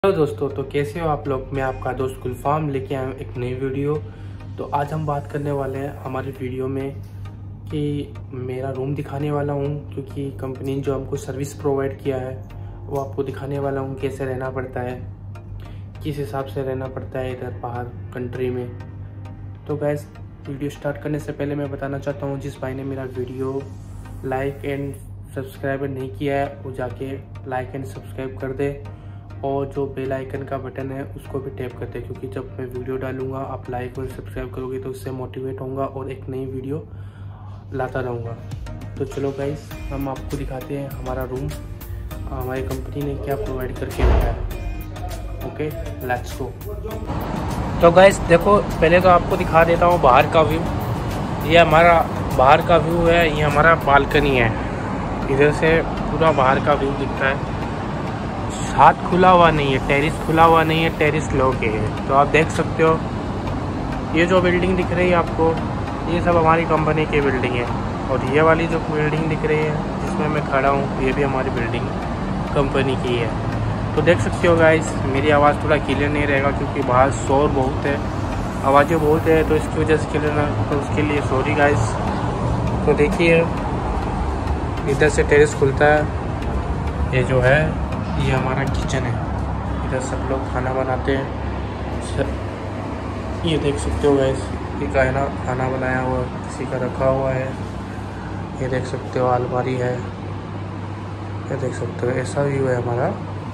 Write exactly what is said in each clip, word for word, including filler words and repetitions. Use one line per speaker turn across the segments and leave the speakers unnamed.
Hello दोस्तों, तो कैसे हो आप लोग। मैं आपका दोस्त गुलफाम लेके आया हूँ एक नई वीडियो। तो आज हम बात करने वाले हैं हमारी वीडियो में कि मेरा रूम दिखाने वाला हूँ, क्योंकि कंपनी ने जो हमको सर्विस प्रोवाइड किया है वो आपको दिखाने वाला हूँ कैसे रहना पड़ता है, किस हिसाब से रहना पड़ता है इधर बाहर कंट्री में। तो गैस, वीडियो स्टार्ट करने से पहले मैं बताना चाहता हूँ, जिस भाई ने मेरा वीडियो लाइक एंड सब्सक्राइब नहीं किया है वो जाके लाइक एंड सब्सक्राइब कर दे, और जो बेल आइकन का बटन है उसको भी टैप कर दे, क्योंकि जब मैं वीडियो डालूंगा आप लाइक और सब्सक्राइब करोगे तो उससे मोटिवेट होऊंगा और एक नई वीडियो लाता रहूँगा। तो चलो गाइस, हम आपको दिखाते हैं हमारा रूम हमारी कंपनी ने क्या प्रोवाइड करके रखा है। Okay, let's go. तो गाइस देखो, पहले तो आपको दिखा देता हूँ बाहर का व्यू। ये हमारा बाहर का व्यू है, ये हमारा बालकनी है। इधर से पूरा बाहर का व्यू दिखता है। छत खुला हुआ नहीं है, टेरिस खुला हुआ नहीं है, टेरिस लो के है। तो आप देख सकते हो ये जो बिल्डिंग दिख रही है आपको, ये सब हमारी कंपनी की बिल्डिंग है। और ये वाली जो बिल्डिंग दिख रही है जिसमें मैं खड़ा हूँ, ये भी हमारी बिल्डिंग कंपनी की है। तो देख सकते हो गाइस, मेरी आवाज़ थोड़ा क्लियर नहीं रहेगा क्योंकि बाहर शोर बहुत है, आवाज़ें बहुत है, तो इसकी वजह से क्लियर ना, तो उसके लिए सॉरी गाइस। तो देखिए, इधर से टेरिस खुलता है। ये जो है ये हमारा किचन है, इधर सब लोग खाना बनाते हैं। ये देख सकते हो गाइस, ये खाना खाना बनाया हुआ किसी का रखा हुआ है। ये देख सकते हो अलमारी है, ये देख सकते हो, ऐसा व्यू है हमारा।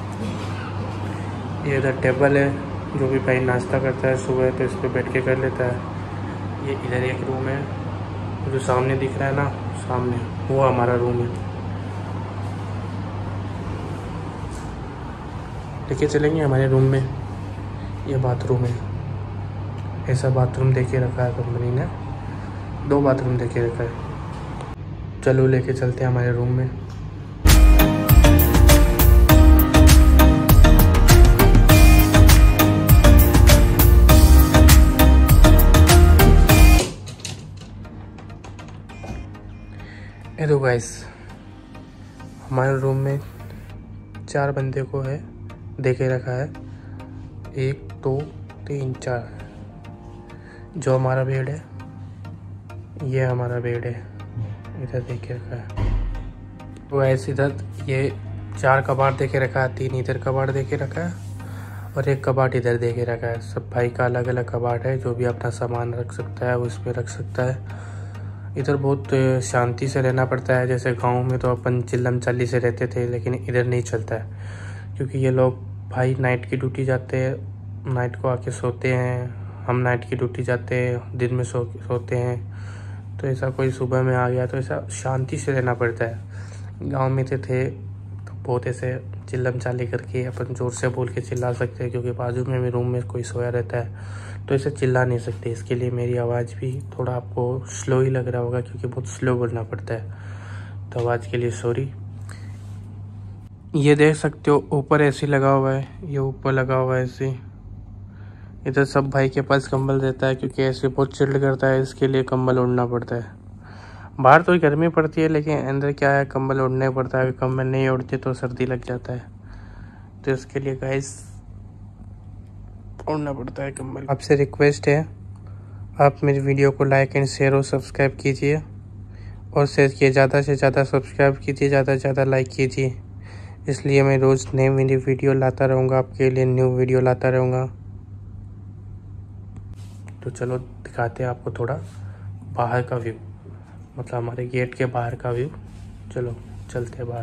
ये इधर टेबल है, जो भी भाई नाश्ता करता है सुबह तो इस पर बैठ के कर लेता है। ये इधर एक रूम है, जो सामने दिख रहा है ना, सामने वो हमारा रूम है। लेके चलेंगे हमारे रूम में। ये बाथरूम है, ऐसा बाथरूम देके रखा है कंपनी ने, दो बाथरूम देके रखा है। चलो लेके चलते हैं हमारे रूम में। ये दो गाइस, हमारे रूम में चार बंदे को है देके रखा है, एक दो तीन चार। जो हमारा बेड है, ये हमारा बेड है, इधर देके रखा है। तो ऐसे इधर ये चार कबाड़ देके रखा है, तीन इधर कबाड़ देके रखा है और एक कबाड़ इधर देके रखा है। सब भाई का अलग अलग कबाड़ है, जो भी अपना सामान रख सकता है वो इस पर रख सकता है। इधर बहुत शांति से रहना पड़ता है। जैसे गांव में तो अपन चिल्लम चाली से रहते थे, लेकिन इधर नहीं चलता है, क्योंकि ये लोग भाई नाइट की ड्यूटी जाते हैं, नाइट को आके सोते हैं। हम नाइट की ड्यूटी जाते हैं, दिन में सो सोते हैं। तो ऐसा कोई सुबह में आ गया तो ऐसा शांति से रहना पड़ता है। गांव में तो थे तो बहुत ऐसे चिल्लम चाली करके अपन जोर से बोल के चिल्ला सकते हैं, क्योंकि बाजू में भी रूम में कोई सोया रहता है, तो ऐसे चिल्ला नहीं सकते। इसके लिए मेरी आवाज़ भी थोड़ा आपको स्लो ही लग रहा होगा, क्योंकि बहुत स्लो बोलना पड़ता है। तो आवाज़ के लिए सॉरी। ये देख सकते हो ऊपर एसी लगा हुआ है, ये ऊपर लगा हुआ है एसी। इधर सब भाई के पास कंबल रहता है, क्योंकि एसी बहुत चिल्ड करता है, इसके लिए कंबल ओढ़ना पड़ता है। बाहर तो गर्मी पड़ती है, लेकिन अंदर क्या है, कंबल ओढ़ना पड़ता है। कंबल नहीं ओढ़ते तो सर्दी लग जाता है, तो इसके लिए गाइस ओढ़ना पड़ता है कंबल। आपसे रिक्वेस्ट है, आप मेरी वीडियो को लाइक एंड शेयर और सब्सक्राइब कीजिए, और शेयर किए, ज़्यादा से ज़्यादा सब्सक्राइब कीजिए, ज़्यादा से ज़्यादा लाइक कीजिए। इसलिए मैं रोज़ नई नई वीडियो लाता रहूँगा, आपके लिए न्यू वीडियो लाता रहूँगा। तो चलो दिखाते हैं आपको थोड़ा बाहर का व्यू, मतलब हमारे गेट के बाहर का व्यू। चलो चलते हैं बाहर।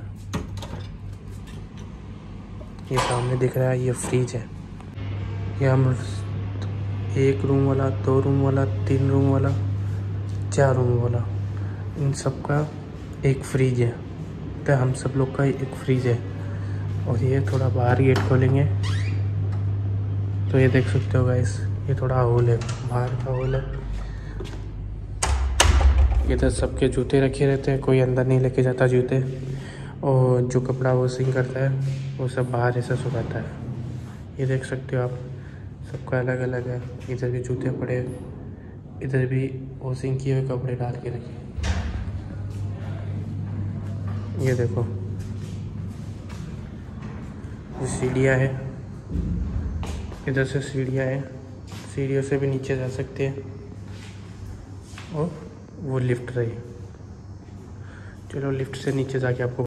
ये सामने दिख रहा है, ये फ्रिज है। ये हम एक रूम वाला, दो रूम वाला, तीन रूम वाला, चार रूम वाला, इन सब का एक फ्रिज है। तो हम सब लोग का एक फ्रिज है। और ये थोड़ा बाहर गेट खोलेंगे तो ये देख सकते हो गाइस, ये थोड़ा हॉल है, बाहर का हॉल है। इधर सबके जूते रखे रहते हैं, कोई अंदर नहीं लेके जाता जूते। और जो कपड़ा वॉशिंग करता है वो सब बाहर ऐसा सुखाता है। ये देख सकते हो आप, सबका अलग अलग है। इधर भी जूते पड़े, इधर भी वॉशिंग किए हुए कपड़े डाल के रखे। ये देखो, ये सीढ़ियाँ है, इधर से सीढ़ियाँ हैं, सीढ़ियों से भी नीचे जा सकते हैं। और वो लिफ्ट रही। चलो लिफ्ट से नीचे जाके आपको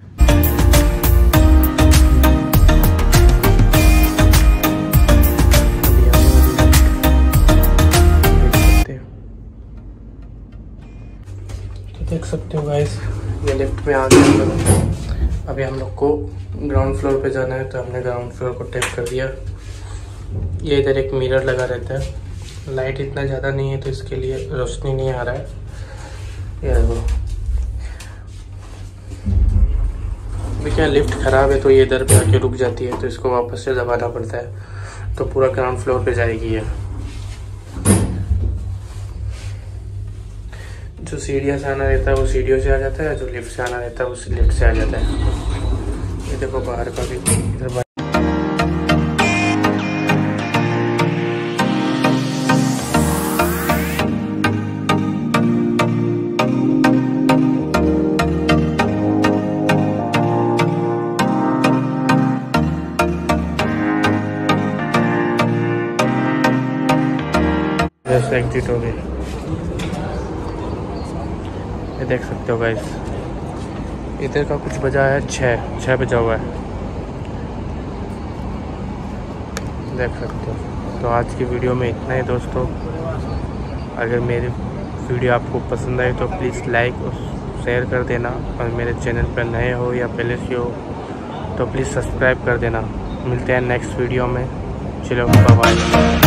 देख सकते हो गाइस, ये लिफ्ट में आ गए हम लोग। अभी हम लोग को ग्राउंड फ्लोर पे जाना है, तो हमने ग्राउंड फ्लोर को टैप कर दिया। ये इधर एक मिरर लगा रहता है, लाइट इतना ज़्यादा नहीं है तो इसके लिए रोशनी नहीं आ रहा है। ये देखो, अभी क्या लिफ्ट ख़राब है तो ये इधर पे आके रुक जाती है, तो इसको वापस से दबाना पड़ता है, तो पूरा ग्राउंड फ्लोर पे जाएगी ये। जो सीढ़ियों से आना रहता है वो सीढ़ियों से आ जाता है, जो लिफ्ट से आना रहता है वो लिफ्ट से आ जाता है। ये देखो बाहर का भी इधर जैसे एग्जिट हो गई। ये देख सकते हो गाइस, इधर का कुछ बजा है छः छः बजा हुआ है, देख सकते हो। तो आज की वीडियो में इतना ही दोस्तों। अगर मेरी वीडियो आपको पसंद आई तो प्लीज़ लाइक और शेयर कर देना, और मेरे चैनल पर नए हो या पहले से हो तो प्लीज़ सब्सक्राइब कर देना। मिलते हैं नेक्स्ट वीडियो में। चलो बाय बाय।